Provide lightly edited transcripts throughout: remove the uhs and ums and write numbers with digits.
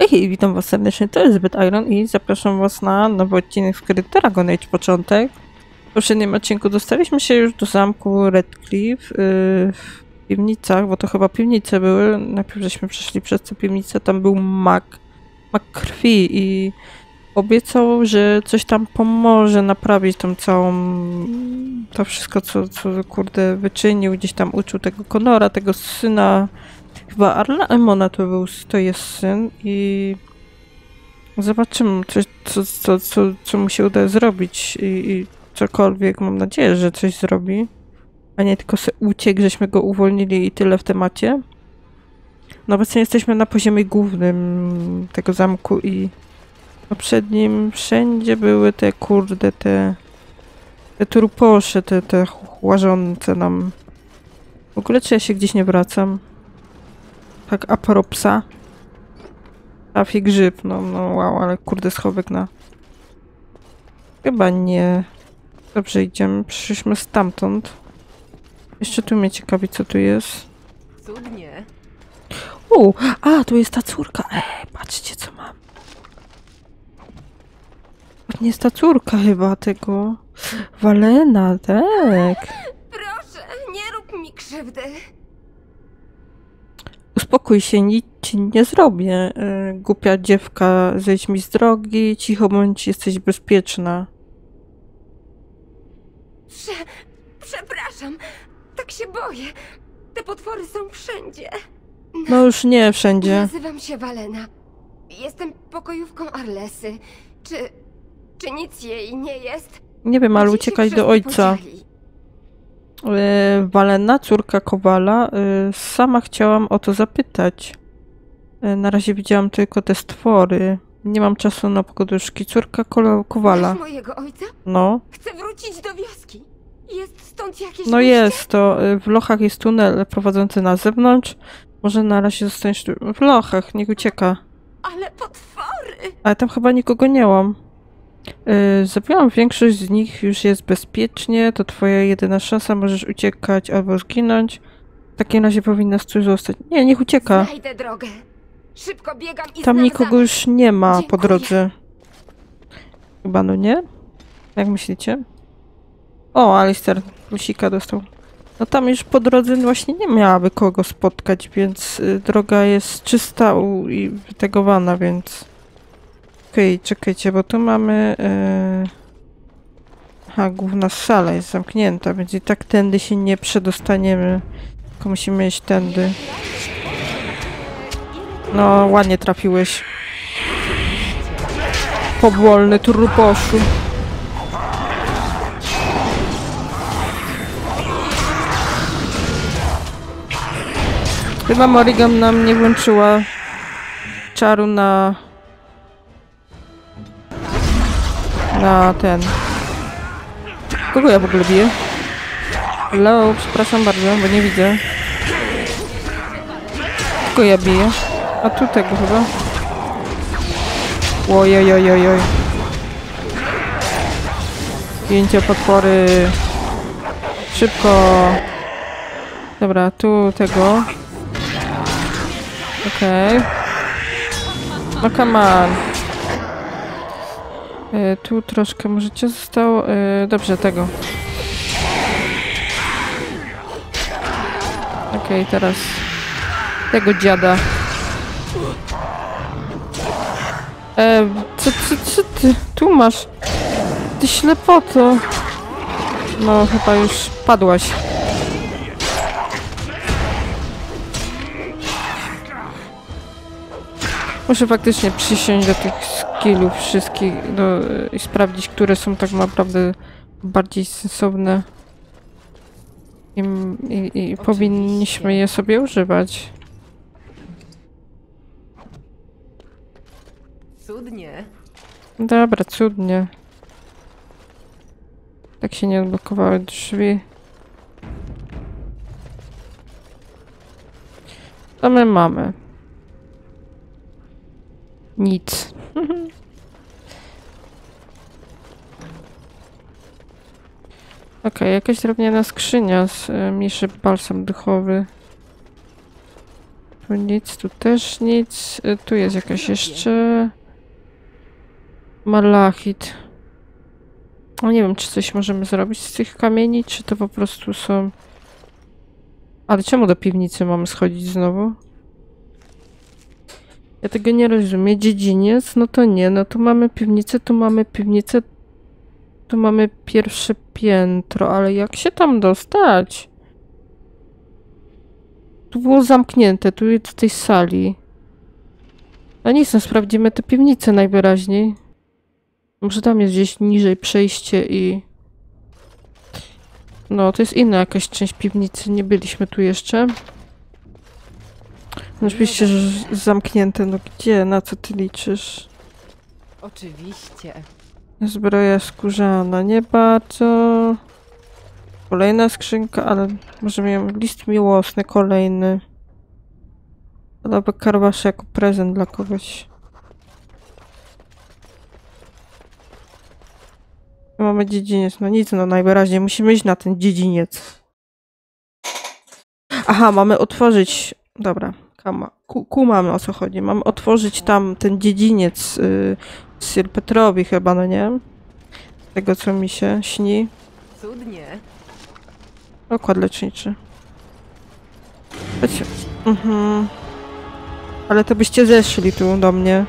Hej, witam was serdecznie, to jest Zbyt Iron i zapraszam was na nowy odcinek z gry Dragon Age Początek. W poprzednim odcinku dostaliśmy się już do zamku Redcliffe w piwnicach, bo to chyba piwnice były. Najpierw żeśmy przeszli przez te piwnice, tam był mag krwi i obiecał, że coś tam pomoże naprawić tą to wszystko, co kurde wyczynił. Gdzieś tam uczył tego Conora, tego syna. Chyba Arla Emona to jest syn i zobaczymy, co mu się uda zrobić i cokolwiek. Mam nadzieję, że coś zrobi, a nie tylko uciekł, żeśmy go uwolnili i tyle w temacie. No obecnie jesteśmy na poziomie głównym tego zamku i przed nim wszędzie były te kurde, te truposze, te łażące nam. W ogóle czy ja się gdzieś nie wracam? Tak, aparopsa. Trafi grzyb, no wow, ale kurde schowek na... Chyba nie. Dobrze, idziemy, przyszliśmy stamtąd. Jeszcze tu mnie ciekawi, co tu jest. Cudnie. A, tu jest ta córka. Patrzcie, co mam. To nie jest ta córka chyba tego... Walena, tak. Proszę, nie rób mi krzywdy. Uspokój się, nic ci nie zrobię. Głupia dziewka, zejdź mi z drogi, cicho bądź, jesteś bezpieczna. Przepraszam, tak się boję. Te potwory są wszędzie. No już nie wszędzie. Nazywam się Walena. Jestem pokojówką Arlesy. Czy nic jej nie jest? Nie wiem, ale Gdzie się uciekaj do wszyscy ojca. podzieli? Walena, córka Kowala, sama chciałam o to zapytać. Na razie widziałam tylko te stwory. Nie mam czasu na pogaduszki. Córka Kowala. Znasz mojego ojca? No. Chcę wrócić do wioski. Jest stąd jakieś No wyjście? jest to. W lochach jest tunel prowadzący na zewnątrz. Może na razie zostaniesz tu. W lochach, niech ucieka. Ale potwory! Ale tam chyba nikogo nie mam. Zabiłam większość z nich, już jest bezpiecznie. To twoja jedyna szansa, możesz uciekać albo zginąć. W takim razie powinnaś tu zostać. Nie, niech ucieka. Znajdę drogę. Szybko biegam i Tam znam nikogo zamek. już nie ma po Dziękuję. drodze. Chyba no nie? Jak myślicie? O, Alistair lusika dostał. No tam już po drodze właśnie nie miałaby kogo spotkać, więc droga jest czysta i wytegowana, więc... Okej, czekajcie, bo tu mamy... Aha, główna sala jest zamknięta, więc i tak tędy się nie przedostaniemy. Tylko musimy iść tędy. No, ładnie trafiłeś. Powolny truposzu. Chyba Morrigan nam nie włączyła czaru na ten. Kogo ja w ogóle biję? Hello, przepraszam bardzo, bo nie widzę. Kogo ja biję? A tu tego chyba. Ojojojojoj. Zdjęcie potwory. Szybko. Dobra, tu tego. Okej. No come on. Tu troszkę możecie zostało. Dobrze, tego. Okej, teraz tego dziada. Co ty? Tu masz. Ty ślepoto. No, chyba już padłaś. Muszę faktycznie przysiąść do tych skillów wszystkich i sprawdzić, które są tak naprawdę bardziej sensowne. I powinniśmy je sobie używać. Cudnie. Dobra, cudnie. Tak się nie odblokowały drzwi. Co my mamy? Nic. Okej, jakaś drewniana skrzynia z mniejszy balsam duchowy. Tu nic, tu też nic. Tu jest jakaś jeszcze... Malachit. No nie wiem, czy coś możemy zrobić z tych kamieni, czy to po prostu są... Ale czemu do piwnicy mamy schodzić znowu? Ja tego nie rozumiem. Dziedziniec? No to nie. No tu mamy piwnicę, tu mamy piwnicę. Tu mamy pierwsze piętro, ale jak się tam dostać? Tu było zamknięte, tu jest w tej sali. A nic, no sprawdzimy tę piwnicę najwyraźniej. Może tam jest gdzieś niżej przejście i... No, to jest inna jakaś część piwnicy, nie byliśmy tu jeszcze. No oczywiście, że zamknięte, no gdzie? Na co ty liczysz? Oczywiście. Zbroja skórzana, nie bardzo. Kolejna skrzynka, ale może miałem list miłosny kolejny. Dałby karwasze jako prezent dla kogoś. Mamy dziedziniec, no nic, no najwyraźniej musimy iść na ten dziedziniec. Aha, mamy otworzyć... Dobra, mamy o co chodzi. Mamy otworzyć tam ten dziedziniec Sir Petrowi chyba, no nie? Z tego co mi się śni. Cudnie. Okład leczniczy. Wiecie. Ale to byście zeszli tu do mnie.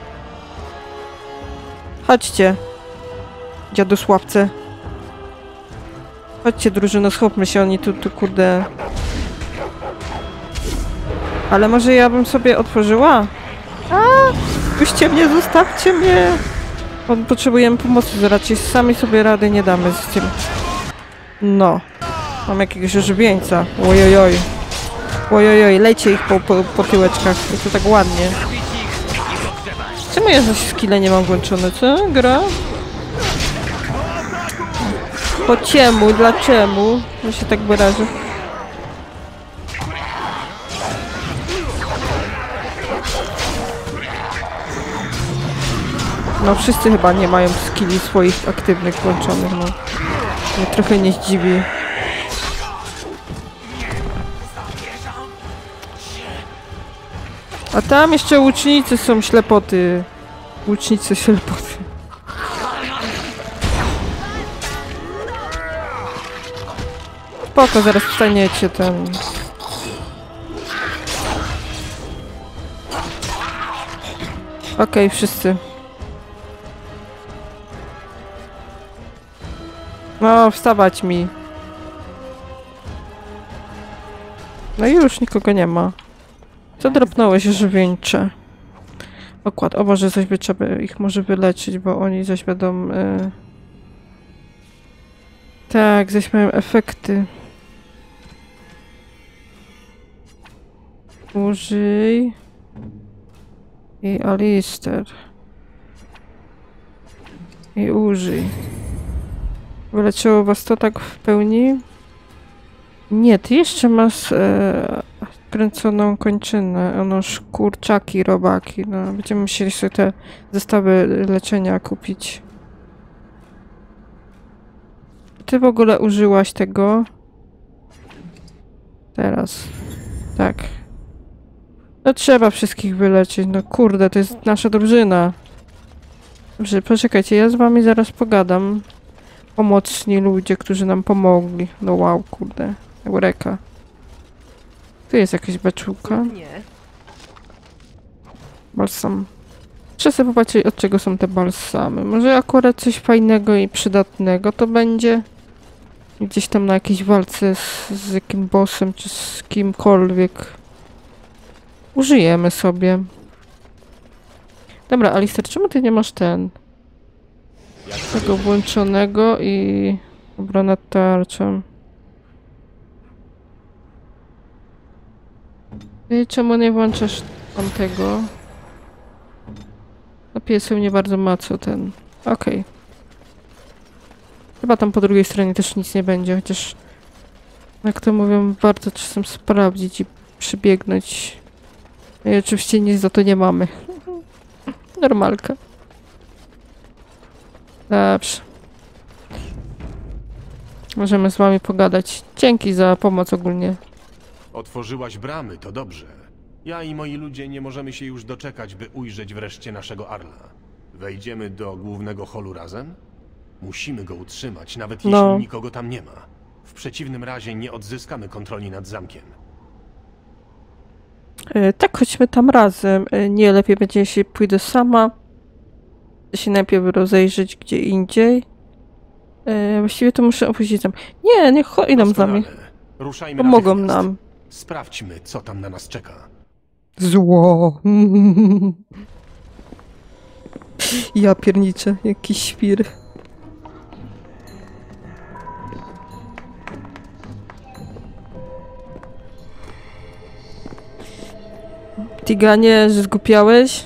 Chodźcie. Dziadosławce. Chodźcie drużyno, schopmy się, oni tu kurde... Ale może ja bym sobie otworzyła? Puśćcie mnie, zostawcie mnie! Potrzebujemy pomocy, raczej sami sobie rady nie damy z tym. No. Mam jakiegoś ożywieńca. Ojojoj. Ojojoj, lejcie ich po tyłeczkach. I to tak ładnie. Czemu ja za skille nie mam włączone, co? Gra? Po ciemu, dlaczego? Ja się tak wyrażę. No wszyscy chyba nie mają skilli swoich aktywnych włączonych, no. Mnie trochę nie zdziwi. A tam jeszcze łucznicy są ślepoty. Łucznicy ślepoty. Spoko, zaraz wstaniecie ten... Okej, wszyscy. No, wstawać mi. No i już nikogo nie ma. Co dropnąłeś żywieńcze? Okład. O Boże, zaś by trzeba ich może wyleczyć, bo oni zaś będą... Tak, zaś mają efekty. Użyj. I Alister. I użyj. Wyleczyło was to tak w pełni? Nie, ty jeszcze masz kręconą kończynę. Ono kurczaki, robaki. No, będziemy musieli sobie te zestawy leczenia kupić. Ty w ogóle użyłaś tego? Teraz. Tak. No trzeba wszystkich wyleczyć. No kurde, to jest nasza drużyna. Dobrze, poczekajcie, ja z wami zaraz pogadam. Pomocni ludzie, którzy nam pomogli. No wow, kurde. Eureka. Tu jest jakaś beczułka. Balsam. Muszę sobie popatrzeć, od czego są te balsamy. Może akurat coś fajnego i przydatnego to będzie. Gdzieś tam na jakiejś walce z jakim bossem, czy z kimkolwiek. Użyjemy sobie. Dobra, Alister, czemu ty nie masz tego włączonego i... Obrona tarczą. I czemu nie włączasz tamtego? No pieseł nie bardzo ma co ten... Okej. Chyba tam po drugiej stronie też nic nie będzie, chociaż... Jak to mówią, warto czasem sprawdzić i przybiegnąć. I oczywiście nic za to nie mamy. Normalka. Dobrze. Możemy z wami pogadać. Dzięki za pomoc ogólnie. Otworzyłaś bramy, to dobrze. Ja i moi ludzie nie możemy się już doczekać, by ujrzeć wreszcie naszego Arla. Wejdziemy do głównego holu razem? Musimy go utrzymać, nawet jeśli No. nikogo tam nie ma. W przeciwnym razie nie odzyskamy kontroli nad zamkiem. Tak, chodźmy tam razem. Nie, lepiej będzie, jeśli pójdę sama. Chcę się najpierw rozejrzeć gdzie indziej. Właściwie to muszę opuścić tam. Nie, niech idą z nami. Doskonale. Ruszajmy Pomogą natychmiast. nam. Sprawdźmy, co tam na nas czeka. Zło. Ja pierniczę, jakiś świr. Tiganie, że zgłupiałeś?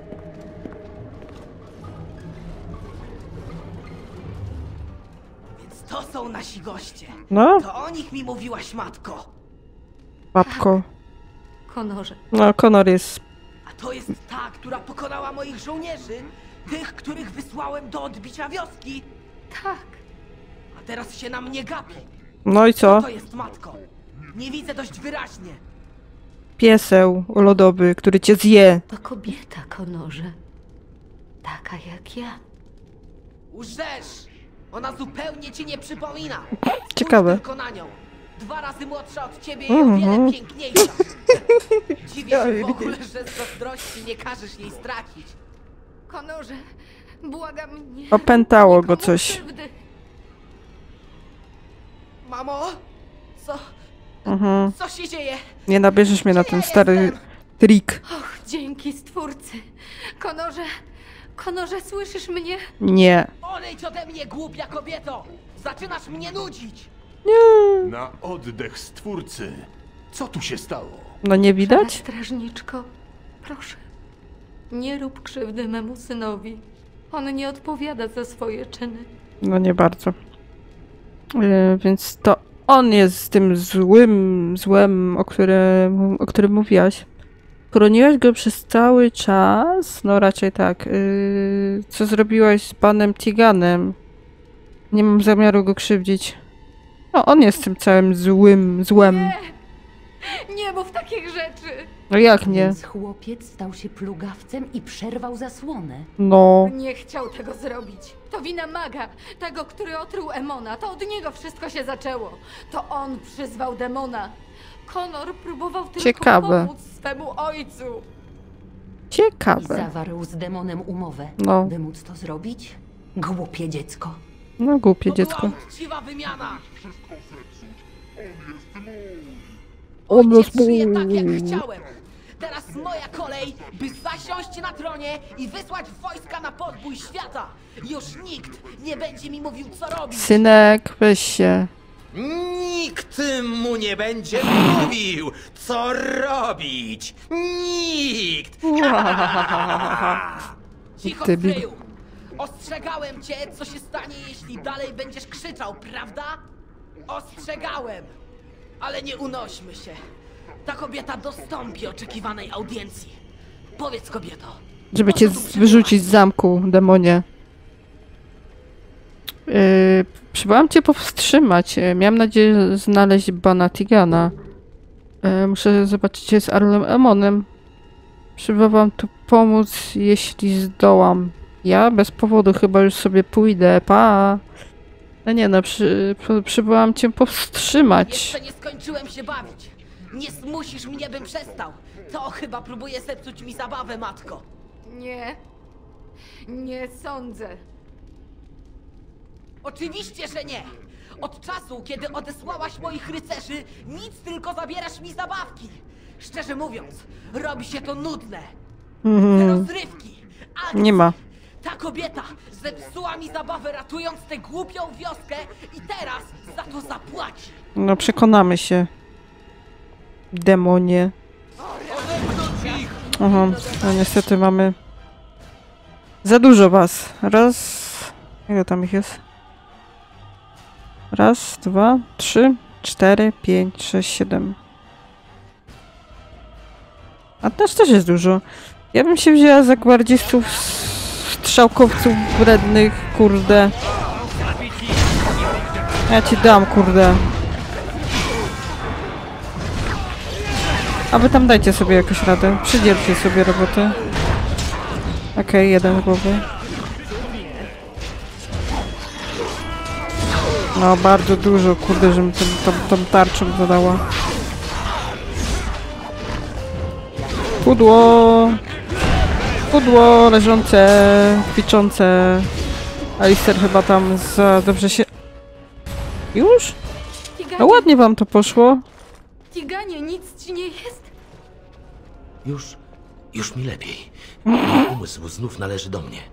Więc to są nasi goście. No, To o nich mi mówiłaś, matko. babko. Konorze. No, Conor jest... A to jest ta, która pokonała moich żołnierzy. Tych, których wysłałem do odbicia wioski. Tak. A teraz się na mnie gapi. No i co? To jest matko. Nie widzę dość wyraźnie. Pieseł lodowy, który cię zje. To kobieta, Konorze. Taka jak ja. Łżesz! Ona zupełnie ci nie przypomina. Ciekawe. Spójrz tylko na nią. 2 razy młodsza od ciebie i o wiele piękniejsza. Dziwię się w ogóle, że z zazdrości nie każesz jej stracić. Konorze, błagam mnie. Opętało go Nikomu coś. krzywdy. Mamo? Co? Mhm. Co się dzieje? Nie nabierzesz mnie na ten stary trik. Och, dzięki Stwórcy. Konorze, słyszysz mnie? Nie. Odejdź ode mnie, głupia kobieto! Zaczynasz mnie nudzić! Na oddech Stwórcy. Co tu się stało? No nie widać? Strażniczko, proszę. Nie rób krzywdy memu synowi. On nie odpowiada za swoje czyny. No nie bardzo. Więc to on jest tym złem, o którym mówiłaś. Chroniłaś go przez cały czas? No raczej tak. Co zrobiłaś z panem Tiganem? Nie mam zamiaru go krzywdzić. No on jest tym całym złem. Nie mów takich rzeczy! No jak nie? Więc chłopiec stał się plugawcem i przerwał zasłonę. No. Nie chciał tego zrobić. To wina maga, tego, który otruł Emona. To od niego wszystko się zaczęło. To on przyzwał demona. Conor próbował tylko Ciekawe. pomóc swemu ojcu. I Ciekawe. zawarł z demonem umowę. No. By móc to zrobić? Głupie dziecko. No głupie To dziecko. była uczciwa wymiana! On Ojciec jest żyje tak, jak chciałem! Teraz moja kolej, by zasiąść na tronie i wysłać wojska na podbój świata! Już nikt nie będzie mi mówił, co robić! Synek, weź się. Nikt mu nie będzie mówił, co robić! Nikt! Cicho, Debil. Freju! Ostrzegałem cię, co się stanie, jeśli dalej będziesz krzyczał, prawda? Ostrzegałem! Ale nie unośmy się. Ta kobieta dostąpi oczekiwanej audiencji. Powiedz, kobieto. Żeby po cię co tu wyrzucić z zamku, demonie. Przybyłam cię powstrzymać. Miałam nadzieję znaleźć Bana Tigana. Muszę zobaczyć, gdzie jest Arlem Emonem. Przybyłam tu pomóc, jeśli zdołam. Ja bez powodu chyba już sobie pójdę. Pa! No nie no, przybyłam cię powstrzymać. Jeszcze nie skończyłem się bawić. Nie zmusisz mnie, bym przestał. To chyba próbuje zepsuć mi zabawę, matko. Nie. Nie sądzę. Oczywiście, że nie. Od czasu, kiedy odesłałaś moich rycerzy, nic tylko zabierasz mi zabawki. Szczerze mówiąc, robi się to nudne. Te rozrywki, akcje. Nie ma. Ta kobieta zepsuła mi zabawę, ratując tę głupią wioskę i teraz za to zapłaci. No przekonamy się. Demonie. Aha, no niestety mamy za dużo was. Raz. Ile tam ich jest? Raz, 2, 3, 4, 5, 6, 7. A też jest dużo. Ja bym się wzięła za gwardzistów, strzałkowców wrednych, kurde. Ja ci dam, kurde. A wy tam dajcie sobie jakąś radę. Przydzielcie sobie roboty. Okej, jeden z głowy. No, bardzo dużo, kurde, żebym tą tarczą zadała. Pudło! Pudło leżące, kwiczące. Alister chyba tam za dobrze się... Już? No Tiganie, ładnie wam to poszło. Tiganie, nic ci nie jest? Już mi lepiej. Umysł znów należy do mnie.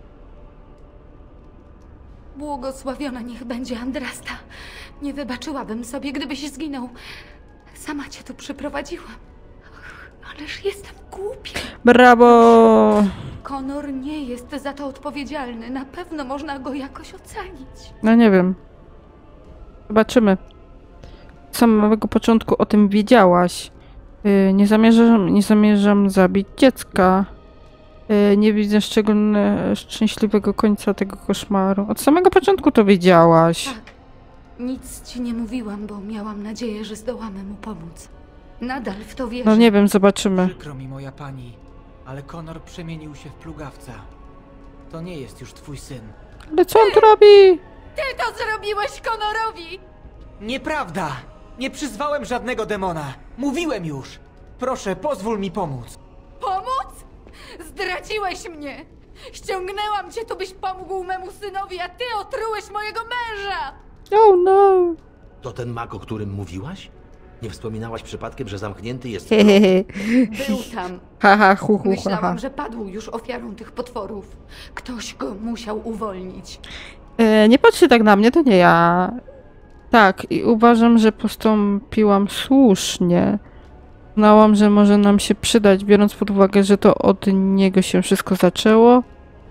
Błogosławiona niech będzie Andrasta. Nie wybaczyłabym sobie, gdybyś zginął. Sama cię tu przyprowadziłam. Ach, ależ jestem głupia. Brawo! Connor nie jest za to odpowiedzialny. Na pewno można go jakoś ocalić. No nie wiem. Zobaczymy. Z samego początku o tym wiedziałaś. Nie zamierzam zabić dziecka. Nie widzę szczęśliwego końca tego koszmaru. Od samego początku to wiedziałaś. Tak. Nic ci nie mówiłam, bo miałam nadzieję, że zdołamy mu pomóc. Nadal w to wierzę. No nie wiem, zobaczymy. Przykro mi, moja pani, ale Connor przemienił się w plugawca. To nie jest już twój syn. Ale co on tu robi? Ty to zrobiłeś Connorowi! Nieprawda! Nie przyzwałem żadnego demona. Mówiłem już. Proszę, pozwól mi pomóc. Pomóc? Zdradziłeś mnie! Ściągnęłam cię tu, byś pomógł memu synowi, a ty otrułeś mojego męża! Oh no. To ten mag, o którym mówiłaś? Nie wspominałaś przypadkiem, że zamknięty jest... Hehehe. Był tam. Haha, hu, hu, haha. Myślałam, że padł już ofiarą tych potworów. Ktoś go musiał uwolnić. Nie patrzcie tak na mnie, to nie ja. Tak, i uważam, że postąpiłam słusznie. Uznałam, że może nam się przydać, biorąc pod uwagę, że to od niego się wszystko zaczęło.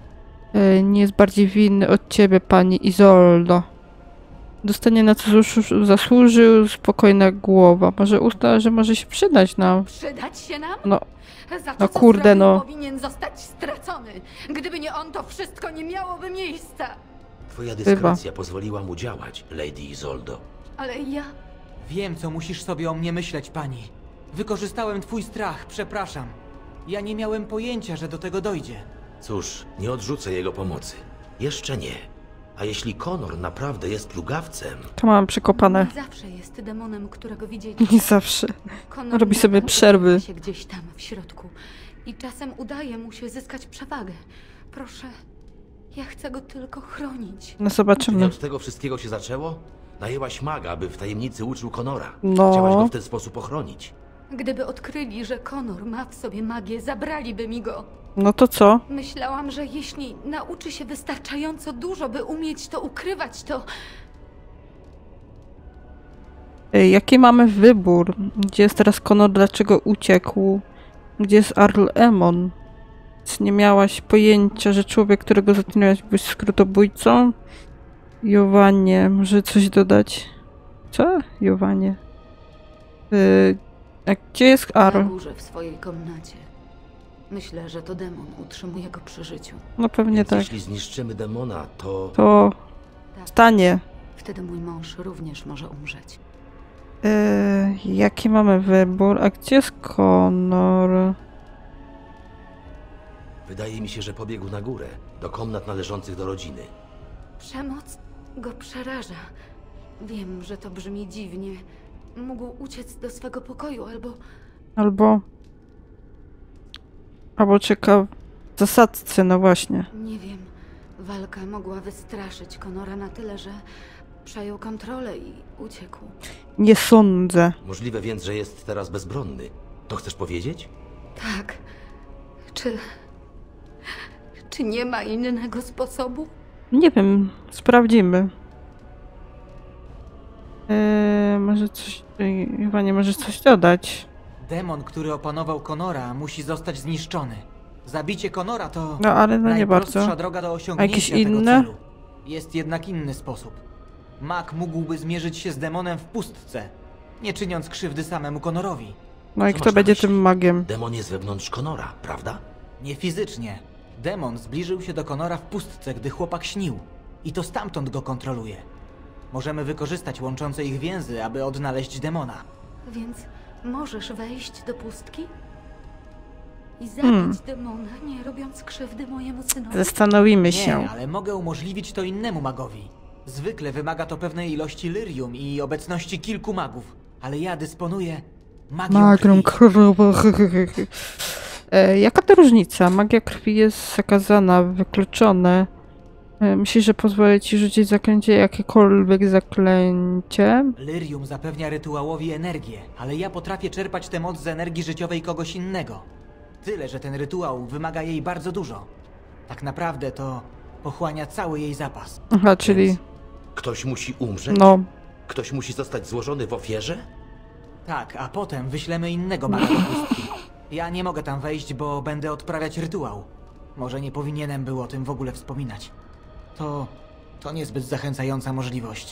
Nie jest bardziej winny od ciebie, pani Izoldo. Dostanie na co zasłużył, spokojna głowa. Może uzna, że może się przydać nam. Przydać się nam? No, Za to, no co kurde, zrobił, no. powinien zostać stracony. Gdyby nie on, to wszystko nie miałoby miejsca. Twoja dyskrecja pozwoliła mu działać, Lady Izoldo. Ale ja... Wiem, co musisz sobie o mnie myśleć, pani. Wykorzystałem twój strach, przepraszam. Ja nie miałem pojęcia, że do tego dojdzie. Cóż, nie odrzucę jego pomocy. Jeszcze nie. A jeśli Connor naprawdę jest plugawcem... to mam przekopane. Nie zawsze jest demonem, którego widzieliśmy. Nie zawsze. Connor Robi sobie naprawdę przerwy. ukrywa się gdzieś tam w środku. I czasem udaje mu się zyskać przewagę. Proszę, ja chcę go tylko chronić. No Nie zobaczymy. od tego wszystkiego się zaczęło? Najęłaś maga, by w tajemnicy uczył Connora. No. Chciałaś go w ten sposób ochronić. Gdyby odkryli, że Connor ma w sobie magię, zabraliby mi go. No to co? Myślałam, że jeśli nauczy się wystarczająco dużo, by umieć to ukrywać, to... Jaki mamy wybór? Gdzie jest teraz Connor? Dlaczego uciekł? Gdzie jest Arl Emon? Czy nie miałaś pojęcia, że człowiek, którego zatrudniałaś, był skrótobójcą? Jowanie, może coś dodać? Co? Jowanie. A gdzie jest Na Arl? górze w swojej komnacie. Myślę, że to demon utrzymuje go przy życiu. No pewnie Więc tak. jeśli zniszczymy demona, to... To Tak, stanie. wtedy mój mąż również może umrzeć. Jaki mamy wybór? A gdzie jest Connor? Wydaje mi się, że pobiegł na górę, do komnat należących do rodziny. Przemoc go przeraża. Wiem, że to brzmi dziwnie. Mógł uciec do swego pokoju Albo czeka w zasadzce, no właśnie. nie wiem. Walka mogła wystraszyć Connora na tyle, że przejął kontrolę i uciekł. Nie sądzę. Możliwe więc, że jest teraz bezbronny. To chcesz powiedzieć? Tak. Czy nie ma innego sposobu? Nie wiem, sprawdzimy. Może coś... Chyba możesz coś dodać. Demon, który opanował Connora, musi zostać zniszczony. Zabicie Connora to No ale no nie najprostsza bardzo. droga do A osiągnięcia jakieś tego inne? celu. Jest jednak inny sposób. Mag mógłby zmierzyć się z demonem w pustce, nie czyniąc krzywdy samemu Connorowi. No i Co kto masz na będzie myśli? tym magiem? Demon jest wewnątrz Connora, prawda? Nie fizycznie. Demon zbliżył się do Connora w pustce, gdy chłopak śnił. I to stamtąd go kontroluje. Możemy wykorzystać łączące ich więzy, aby odnaleźć demona. Więc Możesz wejść do pustki i zabić demona, nie robiąc krzywdy mojemu synowi? Zastanowimy się. Nie, ale mogę umożliwić to innemu magowi. Zwykle wymaga to pewnej ilości lyrium i obecności kilku magów, ale ja dysponuję magią krwi. Jaka to różnica? Magia krwi jest zakazana, wykluczone. Myślisz, że pozwolę ci rzucić zaklęcie, jakiekolwiek zaklęcie? Lyrium zapewnia rytuałowi energię, ale ja potrafię czerpać tę moc z energii życiowej kogoś innego. Tyle, że ten rytuał wymaga jej bardzo dużo. Tak naprawdę to pochłania cały jej zapas. Aha, czyli... Więc ktoś musi umrzeć? No, Ktoś musi zostać złożony w ofierze? Tak, a potem wyślemy innego maga do pustki. Ja nie mogę tam wejść, bo będę odprawiać rytuał. Może nie powinienem był o tym w ogóle wspominać. To niezbyt zachęcająca możliwość.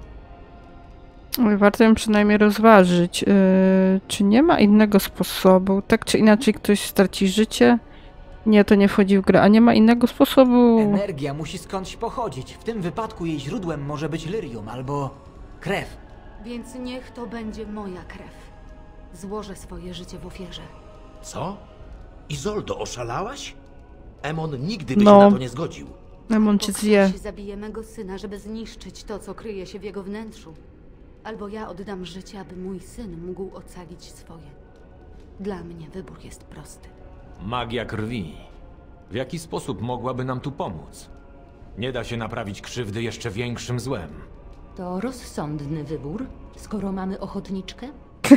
warto ją przynajmniej rozważyć. Czy nie ma innego sposobu? Tak czy inaczej ktoś straci życie? Nie, to nie wchodzi w grę. A nie ma innego sposobu? Energia musi skądś pochodzić. W tym wypadku jej źródłem może być lyrium albo krew. Więc niech to będzie moja krew. Złożę swoje życie w ofierze. Co? Izoldo, oszalałaś? Emon nigdy by się na to nie zgodził. Emon cię zje. Ktoś zabije mego syna, żeby zniszczyć to, co kryje się w jego wnętrzu. Albo ja oddam życie, aby mój syn mógł ocalić swoje. Dla mnie wybór jest prosty. Magia krwi. W jaki sposób mogłaby nam tu pomóc? Nie da się naprawić krzywdy jeszcze większym złem. To rozsądny wybór, skoro mamy ochotniczkę?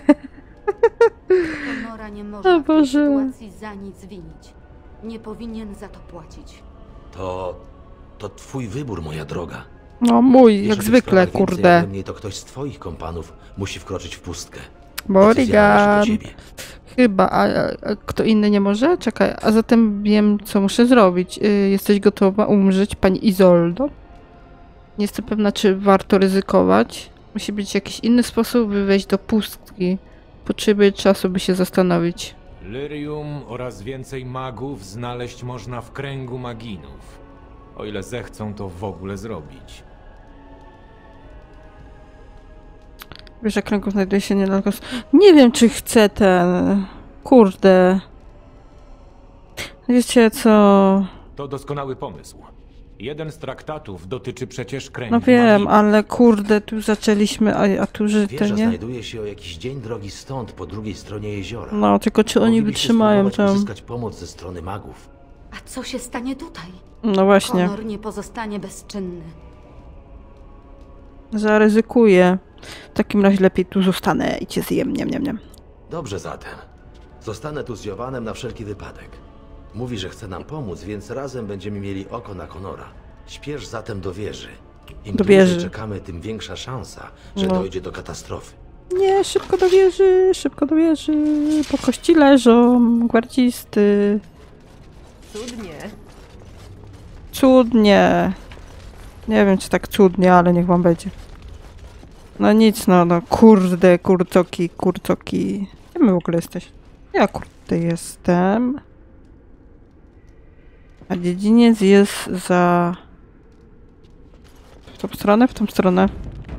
Konora nie może O w tej Boże. sytuacji za nic winić. Nie powinien za to płacić. To twój wybór, moja droga. No mój, jak Jeżeli w zwykle, sprawach więcej kurde. ode mnie, to ktoś z twoich kompanów musi wkroczyć w pustkę. Decyzja należy Bodyguard. do ciebie. Chyba, a kto inny nie może? Czekaj, a zatem wiem, co muszę zrobić. Jesteś gotowa umrzeć, pani Izoldo? Nie jestem pewna, czy warto ryzykować. Musi być jakiś inny sposób, by wejść do pustki. Potrzebuję czasu, by się zastanowić. Lyrium oraz więcej magów znaleźć można w kręgu maginów. O ile zechcą to w ogóle zrobić. Wiesz, jak kręgów znajduje się niedaleko... Nie wiem, czy chcę ten... Kurde. Wiecie co... To doskonały pomysł. Jeden z traktatów dotyczy przecież kręgu No wiem, maginów. ale kurde, tu zaczęliśmy, a tu żyte, Wieża nie? znajduje się o jakiś dzień drogi stąd, po drugiej stronie jeziora. No, tylko czy oni Moglibyście wytrzymają spróbować tam? uzyskać pomoc ze strony magów. A co się stanie tutaj? No właśnie. Konor nie pozostanie bezczynny. Zaryzykuję. W takim razie lepiej tu zostanę i cię zjem, nie. Dobrze zatem. Zostanę tu z Jowanem na wszelki wypadek. Mówi, że chce nam pomóc, więc razem będziemy mieli oko na Konora. Śpiesz zatem do wieży. Im Do dłużej wieży. czekamy, tym większa szansa, że No. dojdzie do katastrofy. Nie, szybko do wieży, szybko do wieży. Po kości leżą gwardzisty. Cudnie. Cudnie. Nie wiem, czy tak cudnie, ale niech wam będzie. No nic, no kurde, kurcoki. Gdzie my w ogóle jesteś? Ja kurde jestem. A dziedziniec jest za... W tą stronę? W tą stronę.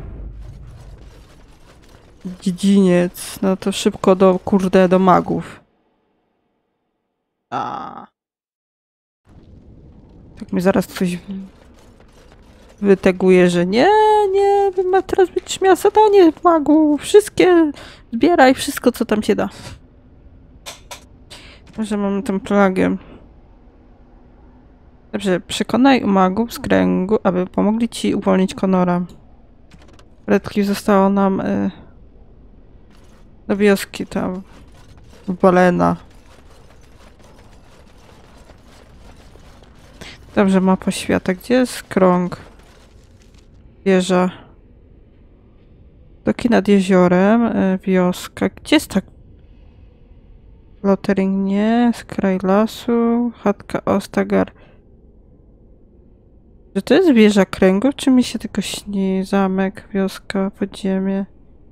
Dziedziniec. No to szybko do, kurde, do magów. A. Tak mi zaraz coś wyteguje, że nie, ma teraz być miała zadanie magów. Wszystkie, zbieraj wszystko, co tam się da. Może mam tę plagę. Dobrze, przekonaj magów z kręgu, aby pomogli ci uwolnić Konora. Redcliffe zostało nam do wioski tam Walena. Dobrze, mapa świata. Gdzie jest krąg? Wieża. Doki nad jeziorem. Wioska. Gdzie jest tak? Lottering nie. Skraj lasu. Chatka Ostagar. Czy to jest wieża kręgów, czy mi się tylko śni? Zamek, wioska, podziemie.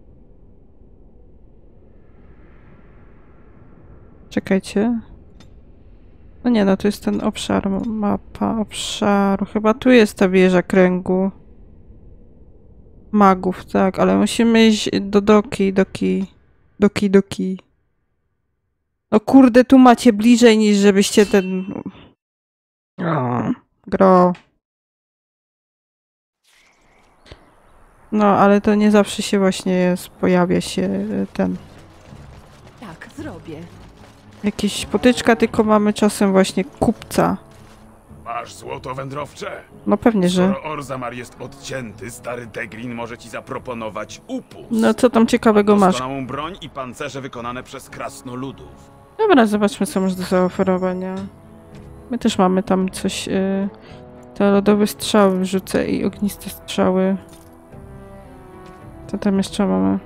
Czekajcie. No nie, no to jest ten obszar, mapa obszaru. Chyba tu jest ta wieża kręgu. Magów, tak, ale musimy iść do doki. Doki. No kurde, tu macie bliżej niż żebyście ten... O, gro. No, ale to nie zawsze się właśnie pojawia się ten... Tak, zrobię. Jakieś potyczka, tylko mamy czasem właśnie kupca. Masz złoto wędrowcze? No pewnie, że... Skoro Orzamar jest odcięty, stary Deglin może ci zaproponować upust. No co tam ciekawego masz? Doskonałą broń i pancerze wykonane przez krasnoludów. Dobra, zobaczmy co masz do zaoferowania. My też mamy tam coś... te lodowe strzały wrzucę i ogniste strzały. Co tam jeszcze mamy?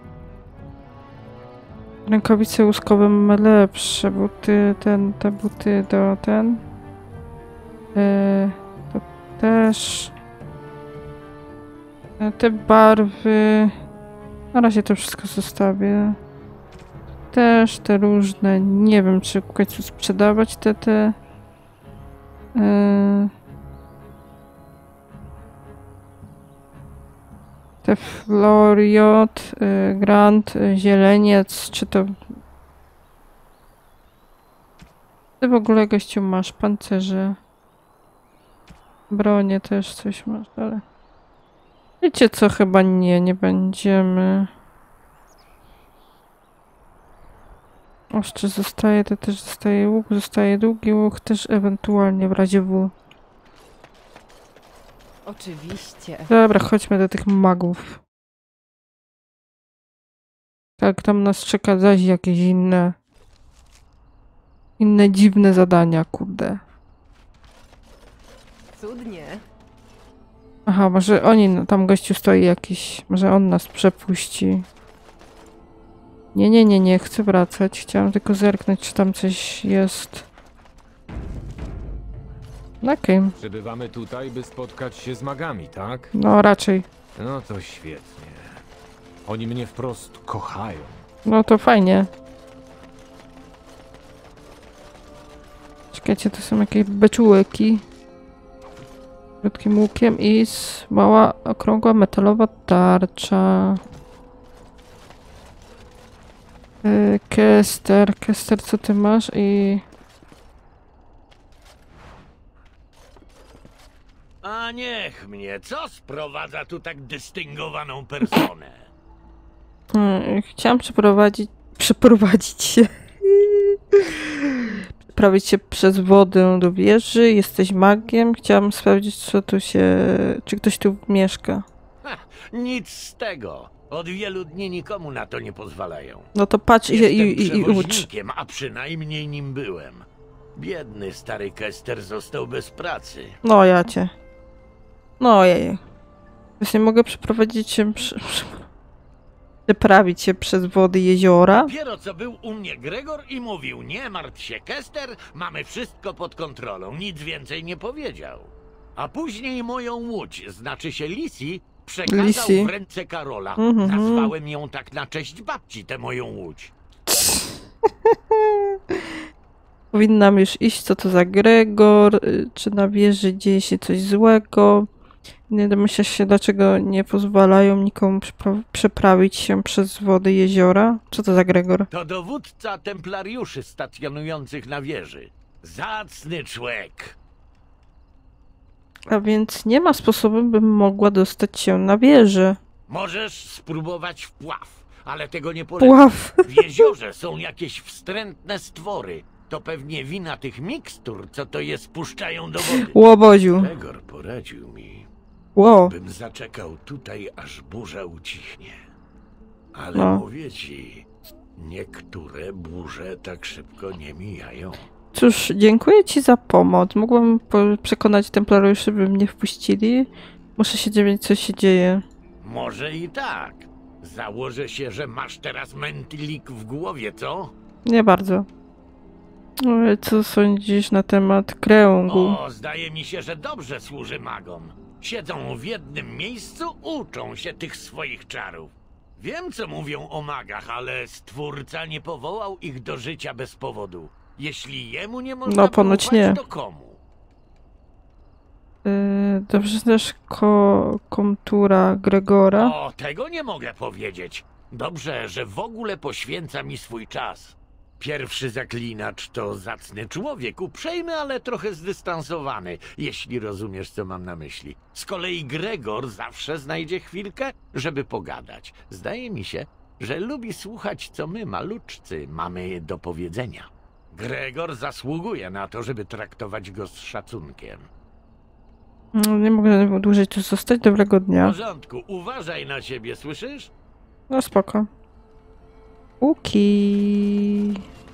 Rękawice łuskowe mamy lepsze. Buty, te buty do ten... to też... Te barwy... Na razie to wszystko zostawię. Też te różne... Nie wiem, czy w końcu sprzedawać te... Te Floriot, Grand, Zieleniec, czy to... Ty w ogóle, gościu, masz pancerze. Bronie też coś masz, ale... Wiecie co, chyba nie będziemy. Ostrze zostaje, to też zostaje łuk, zostaje długi łuk, też ewentualnie w razie W. Oczywiście. Dobra, chodźmy do tych magów. Tak, tam nas czeka zaś jakieś inne dziwne zadania, kurde. Cudnie. Aha, może oni, no, tam gościu stoi jakiś, może on nas przepuści. Nie, chcę wracać. Chciałam tylko zerknąć, czy tam coś jest. Okej. Przybywamy tutaj, by spotkać się z magami, tak? No raczej. No to świetnie. Oni mnie wprost kochają. No to fajnie. Czekajcie, to są jakieś beczułeki. Krótkim łukiem i mała, okrągła, metalowa tarcza. Kester, co ty masz? I... A niech mnie, co sprowadza tu tak dystyngowaną personę? Chciałam przeprowadzić się. Przeprawić się przez wodę do wieży. Jesteś magiem. Chciałam sprawdzić, czy ktoś tu mieszka. Ha, nic z tego. Od wielu dni nikomu na to nie pozwalają. No to patrz i ucz. Przewoźnikiem, a przynajmniej nim byłem. Biedny stary Kester został bez pracy. No ja cię. No jej. Właśnie mogę przeprowadzić się... Przeprawić się przez wody jeziora? Dopiero co był u mnie Gregor i mówił: nie martw się, Kester, mamy wszystko pod kontrolą. Nic więcej nie powiedział. A później moją łódź, znaczy się Lisi, przekazał w ręce Karola. Nazwałem ją tak na cześć babci, tę moją łódź. Powinnam już iść, co to za Gregor, czy na wieży dzieje się coś złego. Nie domyślasz się, dlaczego nie pozwalają nikomu przeprawić się przez wody jeziora? Co to za Gregor? To dowódca templariuszy stacjonujących na wieży. Zacny człowiek. A więc nie ma sposobu, bym mogła dostać się na wieżę. Możesz spróbować wpław, ale tego nie polecam. Pław. W jeziorze są jakieś wstrętne stwory. To pewnie wina tych mikstur, co to je spuszczają do wody. Łoboziu. Gregor poradził mi, bym zaczekał tutaj, aż burza ucichnie. Ale mówię ci, niektóre burze tak szybko nie mijają. Cóż, dziękuję ci za pomoc. Mogłam przekonać templariuszy, by mnie wpuścili. Muszę się dowiedzieć, co się dzieje. Może i tak. Założę się, że masz teraz mętlik w głowie, co? Nie bardzo. Ale co sądzisz na temat kręgu? O, zdaje mi się, że dobrze służy magom. Siedzą w jednym miejscu, uczą się tych swoich czarów. Wiem, co mówią o magach, ale Stwórca nie powołał ich do życia bez powodu. Jeśli jemu nie można ponoć poufać, nie. to komu? Dobrze znasz komtura Gregora? O, tego nie mogę powiedzieć. Dobrze, że w ogóle poświęca mi swój czas. Pierwszy zaklinacz to zacny człowiek, uprzejmy, ale trochę zdystansowany, jeśli rozumiesz, co mam na myśli. Z kolei Gregor zawsze znajdzie chwilkę, żeby pogadać. Zdaje mi się, że lubi słuchać, co my, maluczcy, mamy do powiedzenia. Gregor zasługuje na to, żeby traktować go z szacunkiem. No, nie mogę dłużej tu zostać. Dobrego W dnia. porządku, uważaj na siebie, słyszysz? No spoko. Łuki.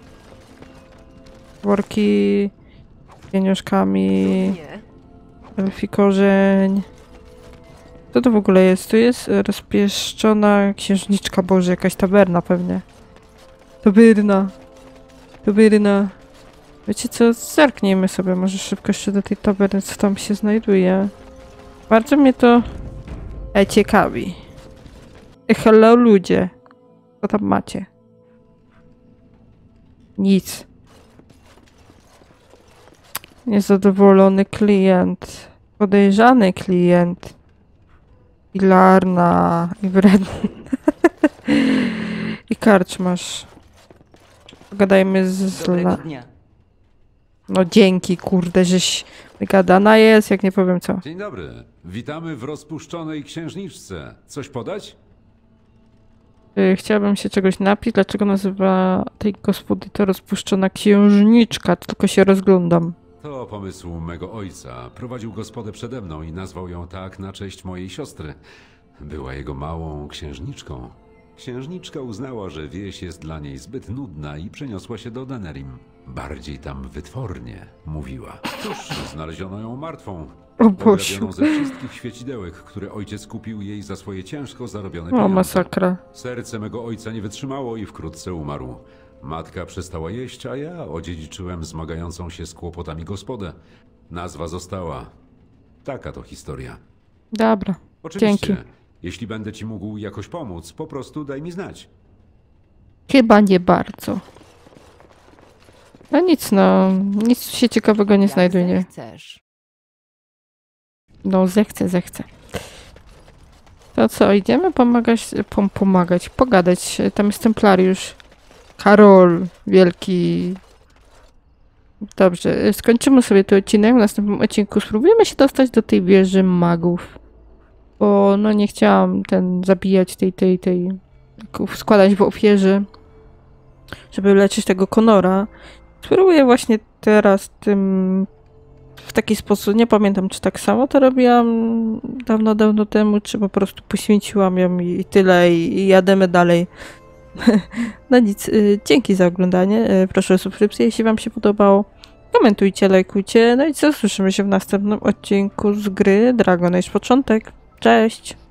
Worki. Z pieniążkami. Elfi korzeń. Co to w ogóle jest? Tu jest rozpieszczona księżniczka. Boże, jakaś taberna pewnie. Taberna. Taberna. Wiecie co? Zerknijmy sobie może szybko jeszcze do tej taberny, co tam się znajduje. Bardzo mnie to ciekawi. Hello ludzie. Co tam macie? Nic. Niezadowolony klient. Podejrzany klient. Pilarna. I wredny. I karczmasz. Pogadajmy z... No dzięki, kurde, żeś wygadana jest, jak nie powiem co. Dzień dobry. Witamy w rozpuszczonej księżniczce. Coś podać? Chciałabym się czegoś napić. Dlaczego nazywa tej gospody to rozpuszczona księżniczka? Tylko się rozglądam. To pomysł mego ojca. Prowadził gospodę przede mną i nazwał ją tak na cześć mojej siostry. Była jego małą księżniczką. Księżniczka uznała, że wieś jest dla niej zbyt nudna i przeniosła się do Denerim. Bardziej tam wytwornie, mówiła. Cóż, znaleziono ją martwą. Ograbioną ze wszystkich świecidełek, które ojciec kupił jej za swoje ciężko zarobione pieniądze. O, masakra. Serce mego ojca nie wytrzymało i wkrótce umarł. Matka przestała jeść, a ja odziedziczyłem zmagającą się z kłopotami gospodę. Nazwa została. Taka to historia. Dobra, oczywiście, dzięki. Jeśli będę ci mógł jakoś pomóc, po prostu daj mi znać. Chyba nie bardzo. No nic, no. Nic się ciekawego nie znajduje. No, zechcę. To co, idziemy pogadać. Tam jest templariusz. Karol Wielki. Dobrze, skończymy sobie ten odcinek. W następnym odcinku spróbujemy się dostać do tej wieży magów. Bo no nie chciałam zabijać składać w ofierze, żeby leczyć tego Conora. Spróbuję właśnie teraz w taki sposób, nie pamiętam czy tak samo to robiłam dawno temu, czy po prostu poświęciłam ją i tyle i jademy dalej. No nic, dzięki za oglądanie, proszę o subskrypcję, jeśli wam się podobało. Komentujcie, lajkujcie, no i co, słyszymy się w następnym odcinku z gry Dragon Age Początek. Cześć!